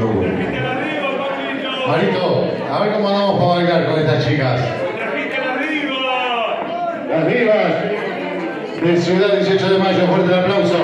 rubro. Marito, a ver cómo andamos para bailar con estas chicas. Las divas de Ciudad 18 de Mayo, fuerte el aplauso.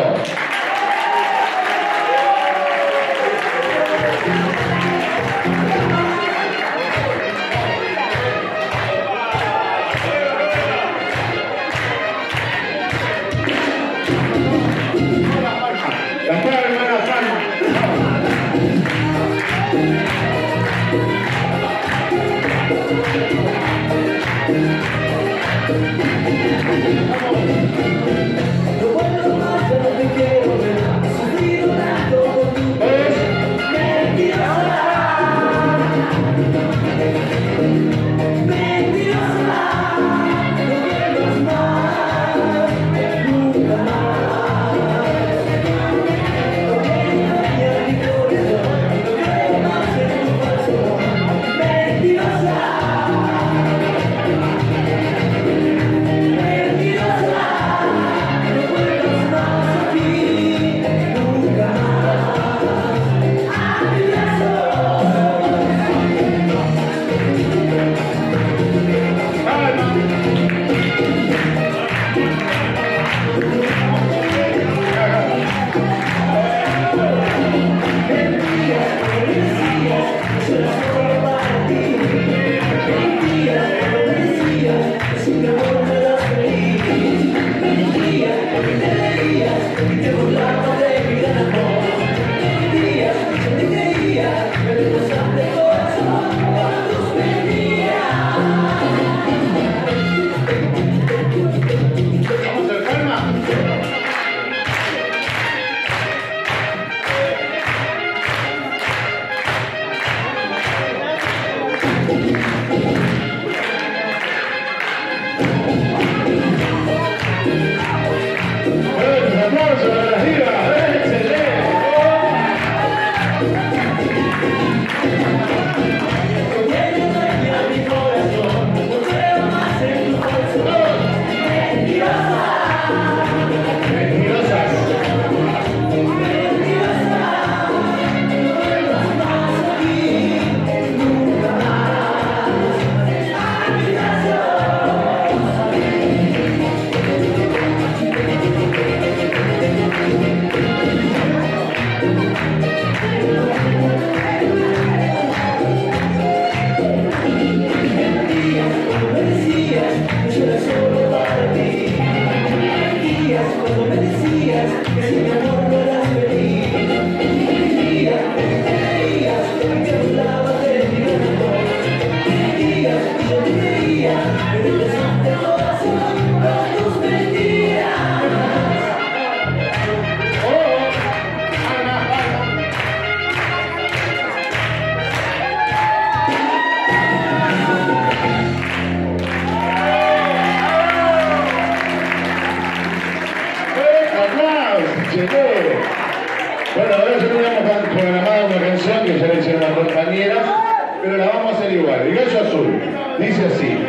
Bueno, ahora ya teníamos programada una canción que ya le hicieron las compañeras, pero la vamos a hacer igual. El Gallo Azul dice así.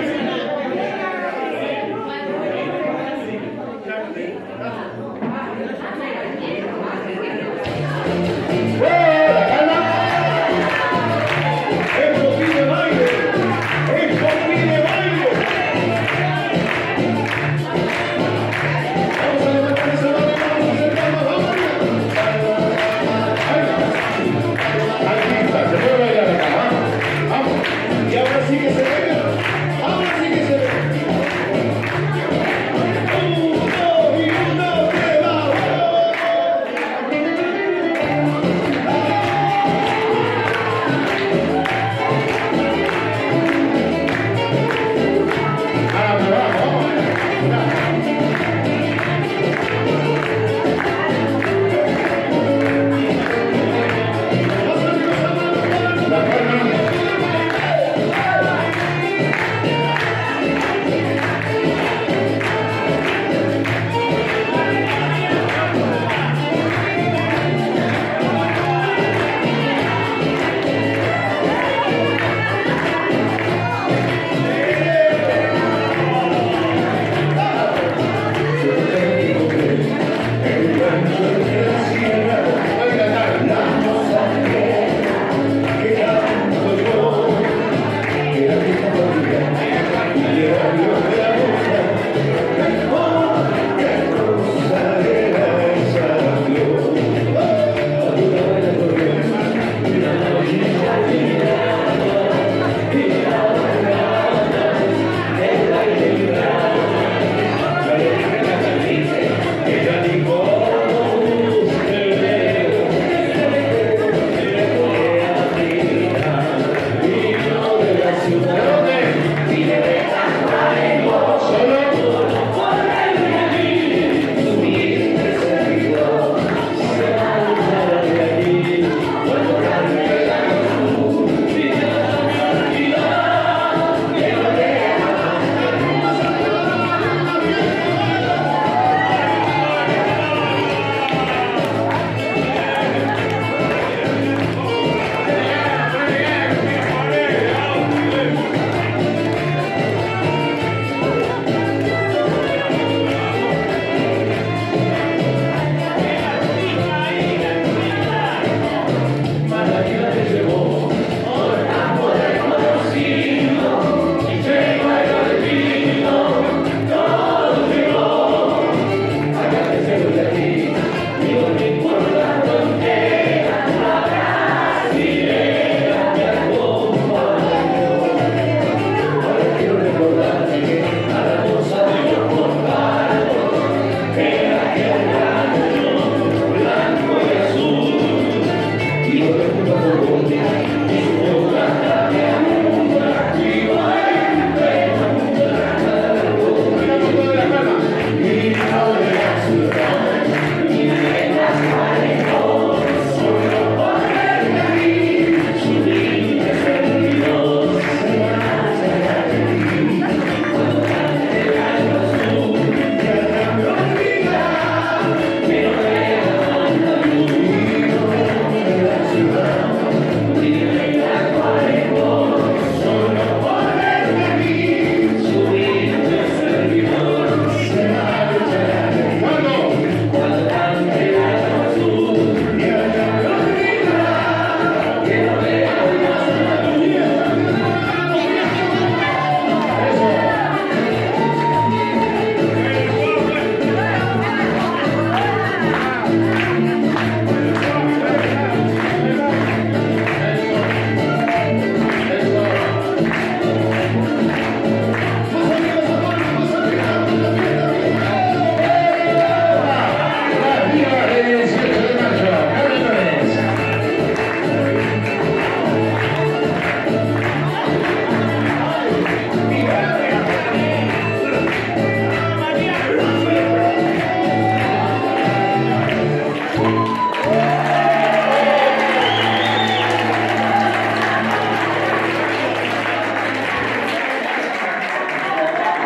Y ahora sí que se venga.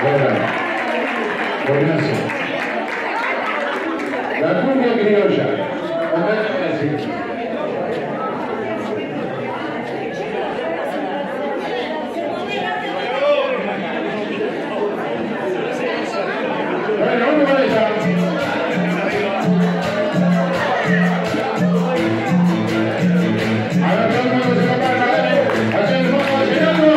Buenazo. La cumbia criolla. Bueno, vamos con ella. Ahora todo el mundo se la paga, dale. Hacia el fondo, llegando.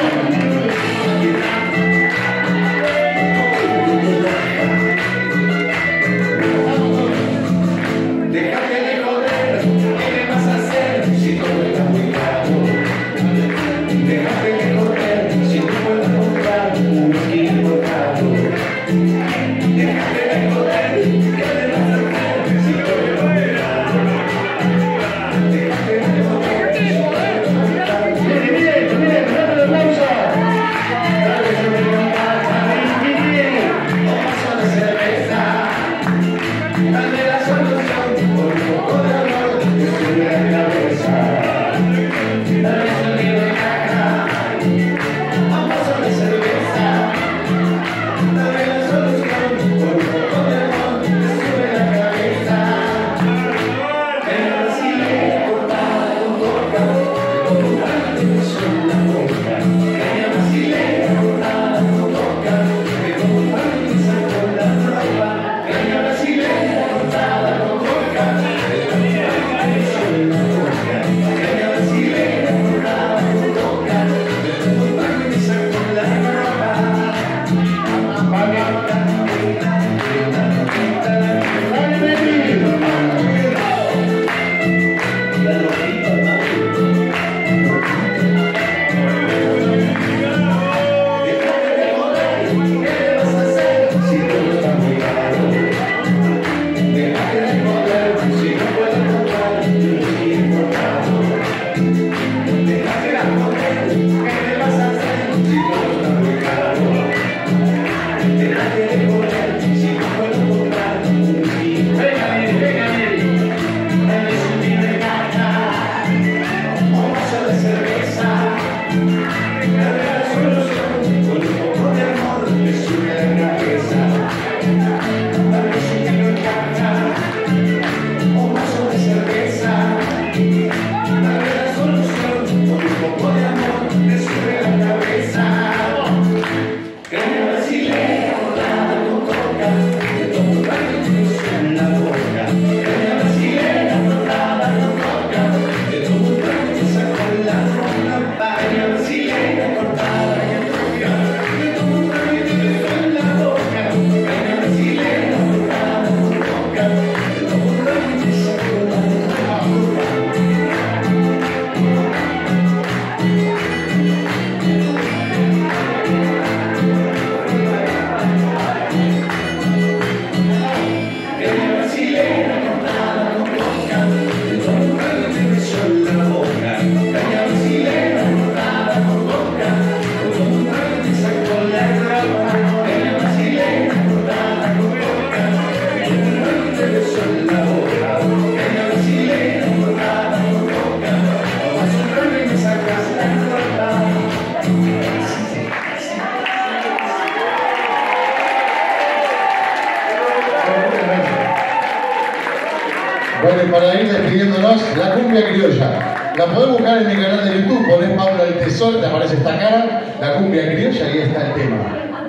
Bueno, y para ir despidiéndonos, la cumbia criolla. La podés buscar en mi canal de YouTube, ponés Paula el Tesoro, te aparece esta cara, la cumbia criolla, y ahí está el tema.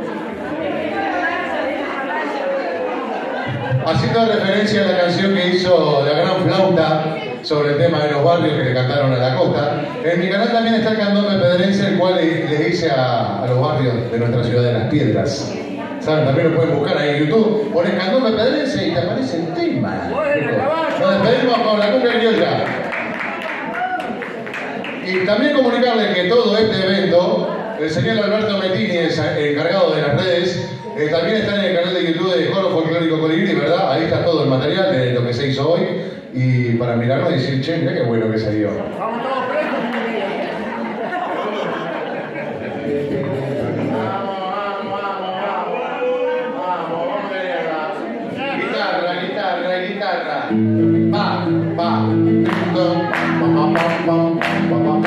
Haciendo referencia a la canción que hizo La Gran Flauta sobre el tema de los barrios que le cantaron a la costa, en mi canal también está el candombe pedrense, el cual le hice a los barrios de nuestra ciudad de Las Piedras. ¿Saben? También lo pueden buscar ahí en YouTube, pones candombe pedrense y te aparece el tema. Nos despedimos con la cumbia criolla. Y también comunicarles que todo este evento, el señor Alberto Mettini, encargado de las redes, también está en el canal de YouTube de Coro Folclórico Colibrí, ¿verdad? Ahí está todo el material de lo que se hizo hoy. Y para mirarlo y decir, che, mira qué bueno que salió. Vamos todos presos. Guitarra. Pa.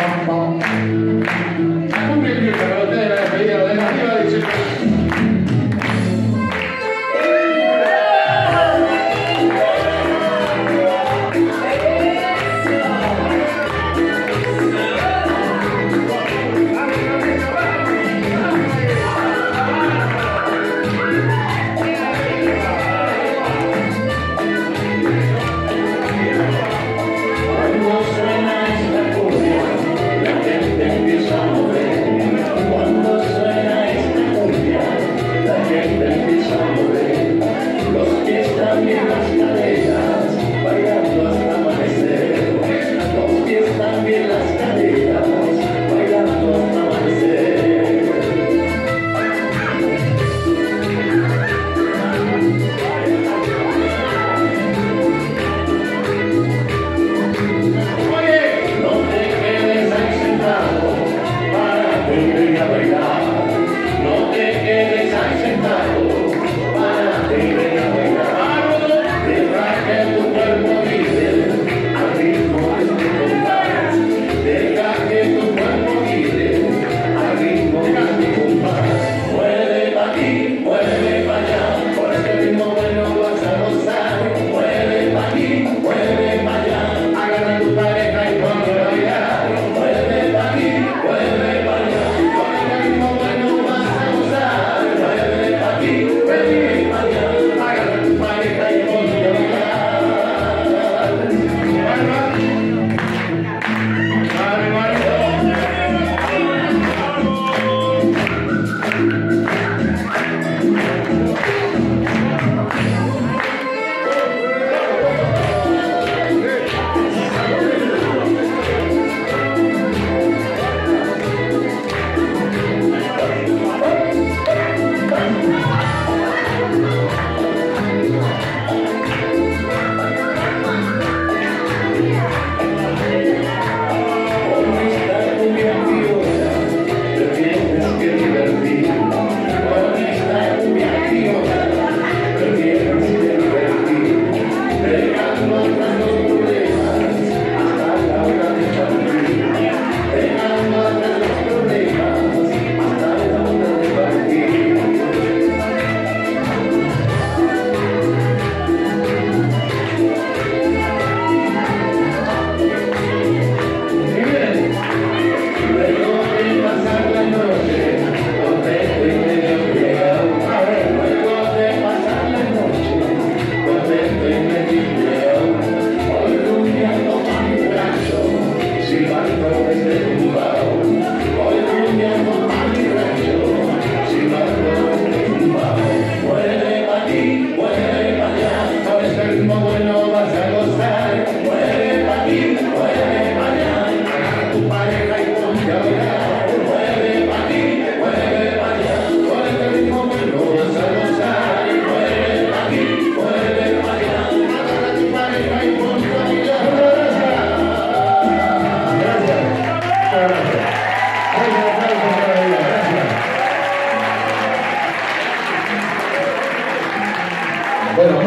La cumbia criolla para ustedes, la despedida de la arriba dice.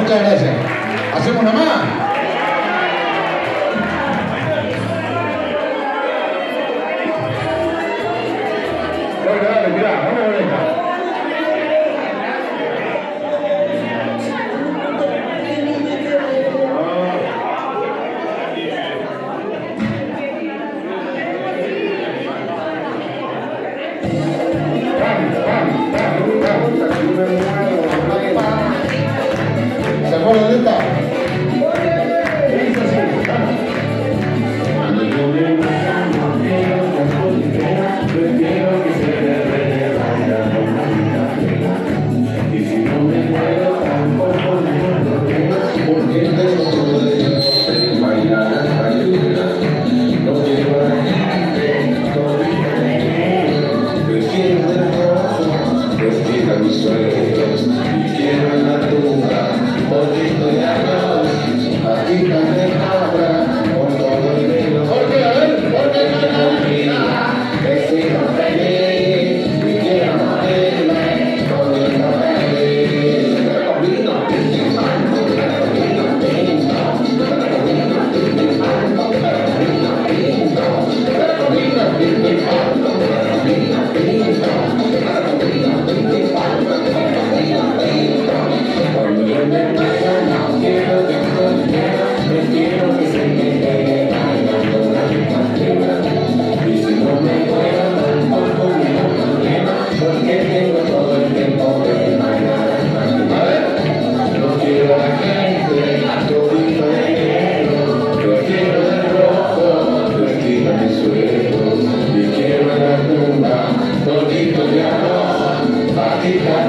Muchas gracias. ¿Hacemos una más? Dale, mirá, vamos a ver esta. ¿Se acuerdan de esta? Todito de amor,